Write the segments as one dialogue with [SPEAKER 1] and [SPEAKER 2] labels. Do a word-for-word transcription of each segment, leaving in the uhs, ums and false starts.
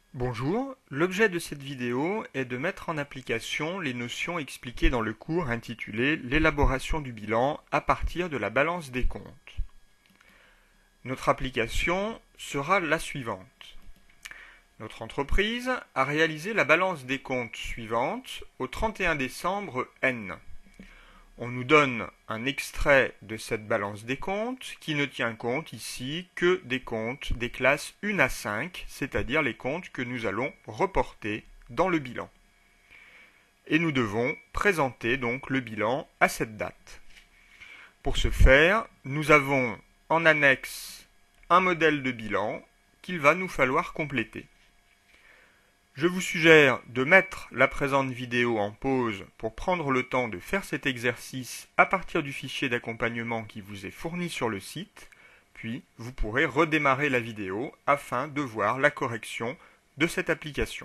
[SPEAKER 1] Bonjour, l'objet de cette vidéo est de mettre en application les notions expliquées dans le cours intitulé L'élaboration du bilan à partir de la balance des comptes. Notre application sera la suivante. Notre entreprise a réalisé la balance des comptes suivante au trente et un décembre N. On nous donne un extrait de cette balance des comptes qui ne tient compte ici que des comptes des classes un à cinq, c'est-à-dire les comptes que nous allons reporter dans le bilan. Et nous devons présenter donc le bilan à cette date. Pour ce faire, nous avons en annexe un modèle de bilan qu'il va nous falloir compléter. Je vous suggère de mettre la présente vidéo en pause pour prendre le temps de faire cet exercice à partir du fichier d'accompagnement qui vous est fourni sur le site, puis vous pourrez redémarrer la vidéo afin de voir la correction de cette application.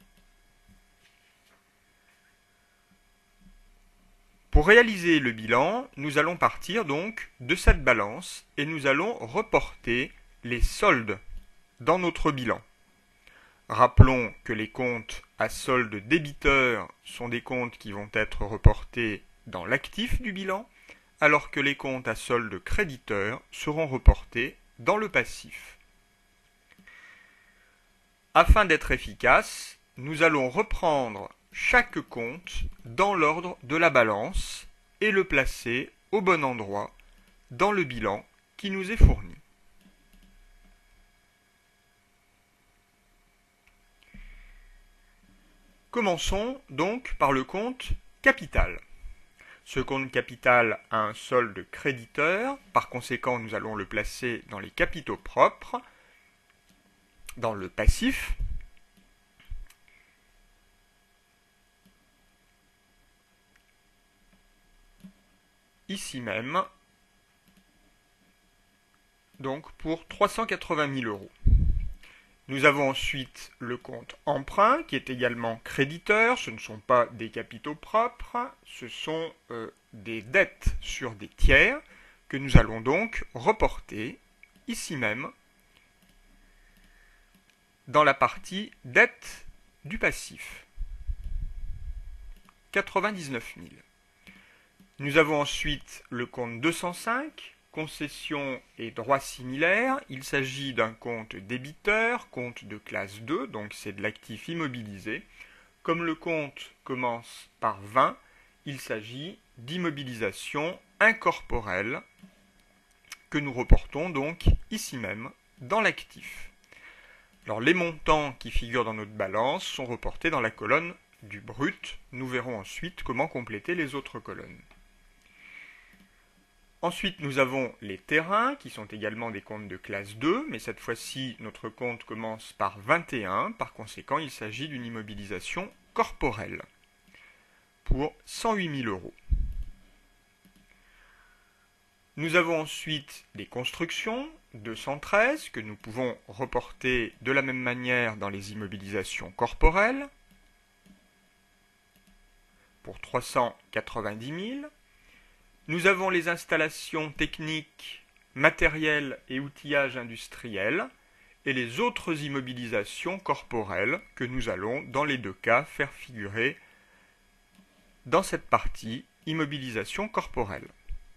[SPEAKER 1] Pour réaliser le bilan, nous allons partir donc de cette balance et nous allons reporter les soldes dans notre bilan. Rappelons que les comptes à solde débiteur sont des comptes qui vont être reportés dans l'actif du bilan, alors que les comptes à solde créditeur seront reportés dans le passif. Afin d'être efficace, nous allons reprendre chaque compte dans l'ordre de la balance et le placer au bon endroit dans le bilan qui nous est fourni. Commençons donc par le compte capital. Ce compte capital a un solde créditeur, par conséquent nous allons le placer dans les capitaux propres, dans le passif. Ici même, donc pour trois cent quatre-vingt mille euros. Nous avons ensuite le compte emprunt qui est également créditeur. Ce ne sont pas des capitaux propres, ce sont euh, des dettes sur des tiers que nous allons donc reporter ici même dans la partie dette du passif. quatre-vingt-dix-neuf mille. Nous avons ensuite le compte deux cent cinq. Concession et droits similaires, il s'agit d'un compte débiteur, compte de classe deux, donc c'est de l'actif immobilisé. Comme le compte commence par vingt, il s'agit d'immobilisation incorporelle que nous reportons donc ici même dans l'actif. Alors les montants qui figurent dans notre balance sont reportés dans la colonne du brut. Nous verrons ensuite comment compléter les autres colonnes. Ensuite, nous avons les terrains, qui sont également des comptes de classe deux, mais cette fois-ci, notre compte commence par vingt et un, par conséquent, il s'agit d'une immobilisation corporelle, pour cent huit mille euros. Nous avons ensuite les constructions, deux cent treize, que nous pouvons reporter de la même manière dans les immobilisations corporelles, pour trois cent quatre-vingt-dix mille. Nous avons les installations techniques, matériels et outillages industriels et les autres immobilisations corporelles que nous allons, dans les deux cas, faire figurer dans cette partie immobilisation corporelle.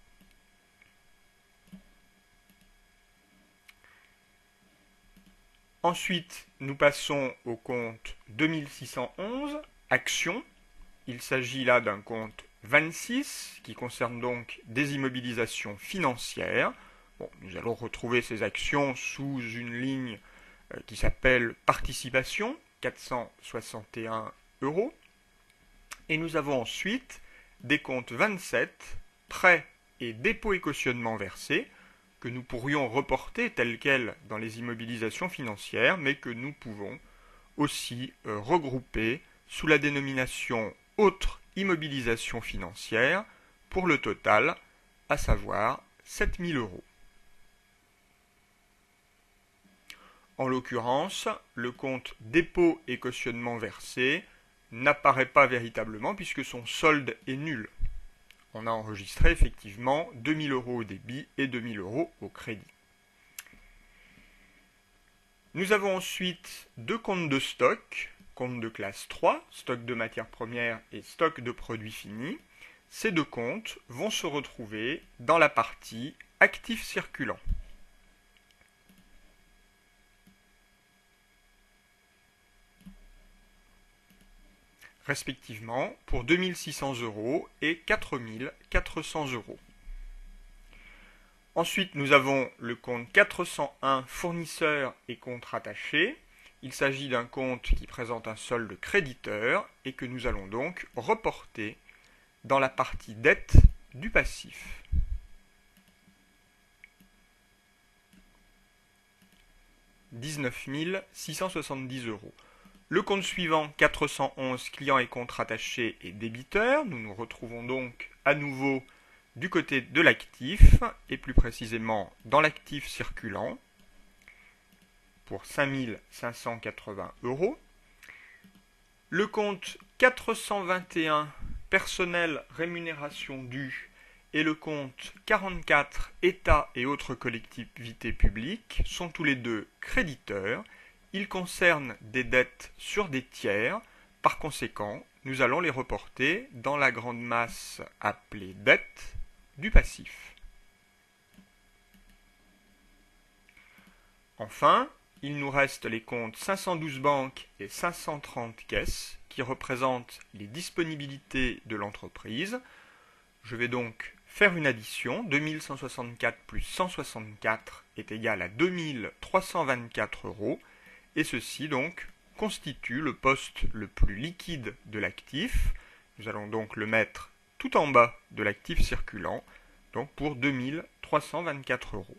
[SPEAKER 1] Ensuite, nous passons au compte deux mille six cent onze, actions. Il s'agit là d'un compte vingt-six, qui concerne donc des immobilisations financières. Bon, nous allons retrouver ces actions sous une ligne euh, qui s'appelle participation, quatre cent soixante et un euros. Et nous avons ensuite des comptes vingt-sept, prêts et dépôts et cautionnements versés, que nous pourrions reporter tels quels dans les immobilisations financières, mais que nous pouvons aussi euh, regrouper sous la dénomination autre immobilisation financière pour le total, à savoir sept mille euros. En l'occurrence, le compte dépôt et cautionnement versé n'apparaît pas véritablement puisque son solde est nul. On a enregistré effectivement deux mille euros au débit et deux mille euros au crédit. Nous avons ensuite deux comptes de stock, compte de classe trois, stock de matières premières et stock de produits finis. Ces deux comptes vont se retrouver dans la partie actifs circulants. Respectivement pour deux mille six cents euros et quatre mille quatre cents euros. Ensuite, nous avons le compte quatre cent un fournisseurs et comptes rattachés. Il s'agit d'un compte qui présente un solde créditeur et que nous allons donc reporter dans la partie dette du passif. dix-neuf mille six cent soixante-dix euros. Le compte suivant, quatre cent onze clients et comptes rattachés et débiteurs. Nous nous retrouvons donc à nouveau du côté de l'actif, et plus précisément dans l'actif circulant, pour cinq mille cinq cent quatre-vingts euros. Le compte quatre cent vingt et un, personnel rémunération due, et le compte quarante-quatre, État et autres collectivités publiques, sont tous les deux créditeurs. Ils concernent des dettes sur des tiers. Par conséquent, nous allons les reporter dans la grande masse appelée dette du passif. Enfin, il nous reste les comptes cinq cent douze banques et cinq cent trente caisses qui représentent les disponibilités de l'entreprise. Je vais donc faire une addition. deux mille cent soixante-quatre plus cent soixante-quatre est égal à deux mille trois cent vingt-quatre euros. Et ceci donc constitue le poste le plus liquide de l'actif. Nous allons donc le mettre tout en bas de l'actif circulant, donc pour deux mille trois cent vingt-quatre euros.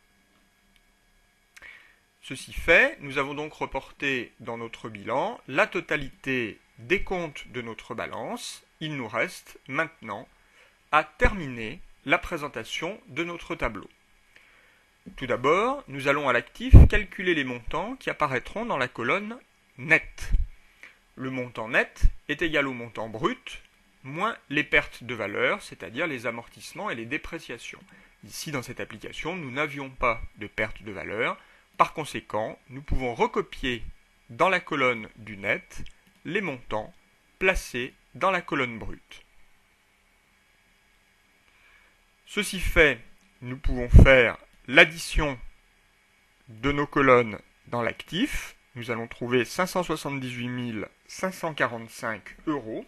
[SPEAKER 1] Ceci fait, nous avons donc reporté dans notre bilan la totalité des comptes de notre balance. Il nous reste maintenant à terminer la présentation de notre tableau. Tout d'abord, nous allons à l'actif calculer les montants qui apparaîtront dans la colonne net. Le montant net est égal au montant brut moins les pertes de valeur, c'est-à-dire les amortissements et les dépréciations. Ici, dans cette application, nous n'avions pas de perte de valeur. Par conséquent, nous pouvons recopier dans la colonne du net les montants placés dans la colonne brute. Ceci fait, nous pouvons faire l'addition de nos colonnes dans l'actif. Nous allons trouver cinq cent soixante-dix-huit mille cinq cent quarante-cinq euros.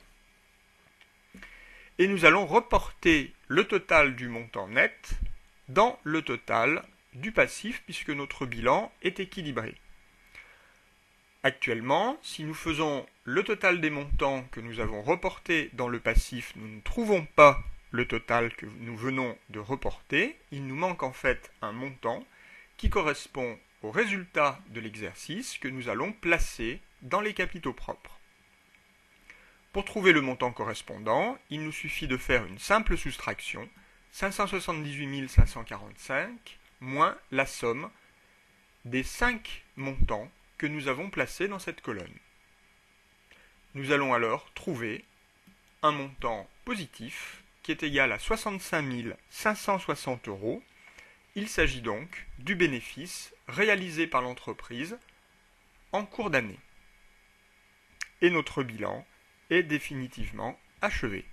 [SPEAKER 1] Et nous allons reporter le total du montant net dans le total du passif puisque notre bilan est équilibré. Actuellement, si nous faisons le total des montants que nous avons reportés dans le passif, nous ne trouvons pas le total que nous venons de reporter. Il nous manque en fait un montant qui correspond au résultat de l'exercice que nous allons placer dans les capitaux propres. Pour trouver le montant correspondant, il nous suffit de faire une simple soustraction, cinq cent soixante-dix-huit mille cinq cent quarante-cinq moins la somme des cinq montants que nous avons placés dans cette colonne. Nous allons alors trouver un montant positif qui est égal à soixante-cinq mille cinq cent soixante euros. Il s'agit donc du bénéfice réalisé par l'entreprise en cours d'année. Et notre bilan est définitivement achevé.